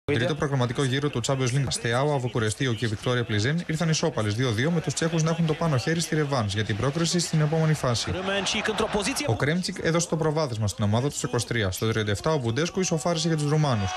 Στο τρίτο προγραμματικό γύρο του Champions League, Στεάουα, Βουκουρεστίου και Βικτόρια Πλιζέν ήρθαν ισόπαλες 2-2 με τους Τσέχους να έχουν το πάνω χέρι στη ρεβάνς για την πρόκριση στην επόμενη φάση. Ο Κρέμτσικ έδωσε το προβάδισμα στην ομάδα του 23. Στο 37 ο Μπουντέσκου ισοφάρισε για τους Ρουμάνους.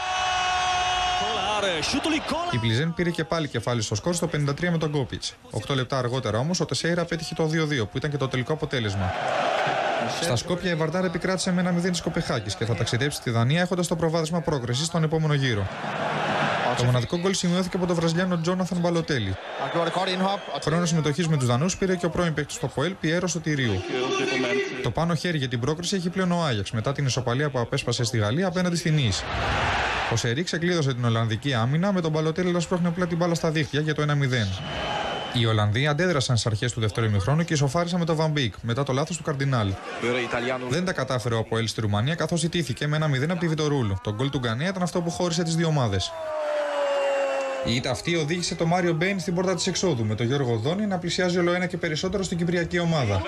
Η Πλιζέν πήρε και πάλι κεφάλι στο σκορ στο 53 με τον Γκόπιτς. 8 λεπτά αργότερα όμως ο Τεσέιρα πέτυχε το 2-2 που ήταν και το τελικό αποτέλεσμα. Στα Σκόπια η Βαρντάρ επικράτησε με 1-0 της Κοπεχάγης και θα ταξιδέψει στη Δανία έχοντας το προβάδισμα πρόκρισης στον επόμενο γύρο. Το μοναδικό γκολ σημειώθηκε από τον Βραζιλιάνο Τζόναθαν Μπαλοτέλη. Χρόνο συμμετοχής με τους Δανούς πήρε και ο πρώην παίκτης του ΑΠΟΕΛ Πιέρο Σωτηρίου. Το πάνω χέρι για την πρόκριση έχει πλέον ο Άγιαξ μετά την ισοπαλία που απέσπασε στη Γαλλία απέναντι στην Νις. Ο Σερίξ εκκλείδωσε την Ολλανδική άμυνα με τον Μπαλοτέλη να σπρώχνει απλά την μπάλα στα δίχτυα για το 1-0. Οι Ολλανδοί αντέδρασαν στις αρχές του δεύτερου ημιχρόνου και ισοφάρισαν με τον Βαν Μπίκ μετά το λάθος του Καρντινάλ. Δεν τα κατάφερε ο ΑΠΟΕΛ στη Ρουμανία καθώς ιτήθηκε με 1-0 από τη Βιτορούλου. Το γκολ του Γκανέα ήταν αυτό που χώρισε τις δύο ομάδες. Η ήττα αυτή οδήγησε τον Μάριο Μπέιν στην πόρτα της εξόδου, με τον Γιώργο Δόνη να πλησιάζει ολοένα και περισσότερο στην κυπριακή ομάδα.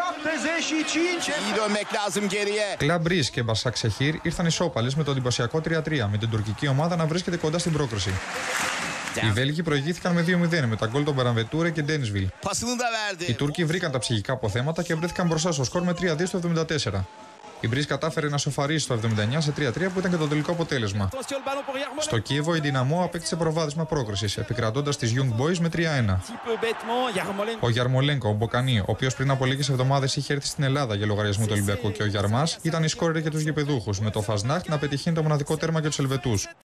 Κλαμπ Μπριζ και Μπασάκ Σεχίρ ήρθαν ισόπαλες με το εντυπωσιακό 3-3, με την τουρκική ομάδα να βρίσκεται κοντά στην πρόκριση. Οι Βέλγοι προηγήθηκαν με 2-0 με τα γκολ των Μπεραμβετούρε και Ντένσβιλ. Οι Τούρκοι βρήκαν τα ψυχικά αποθέματα και βρέθηκαν μπροστά στο σκορ με 3-2 στο 74. Η Μπριζ κατάφερε να σοφαρίσει στο 79 σε 3-3 που ήταν και το τελικό αποτέλεσμα. Στο Κίεβο η Δυναμό απέκτησε προβάδισμα πρόκρισης, επικρατώντας τις Young Boys με 3-1. Ο Γιαρμολένκο, ο Μποκανί, ο οποίος πριν από λίγες εβδομάδες είχε έρθει στην Ελλάδα για λογαριασμό του Ολυμπιακού, και ο Γιαρμάς ήταν οι σκόρερ για τους γηπεδούχους, με το Φασνάχτ να πετυχαίνει το μοναδικό τέρμα για τους Ελβετούς.